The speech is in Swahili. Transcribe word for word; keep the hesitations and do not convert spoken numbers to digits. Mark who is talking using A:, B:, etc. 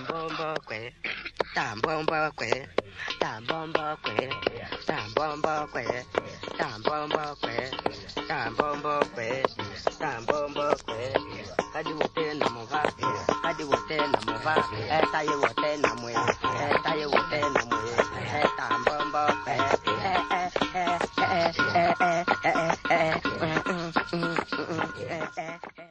A: Tambombo kwe, tambombo kwe, tambombo kwe, tambombo kwe, tambombo kwe, tambombo kwe, tambombo kwe. Kadi wote na mova, kadi wote na mova, eh taye wote na mwe, eh taye wote na mwe.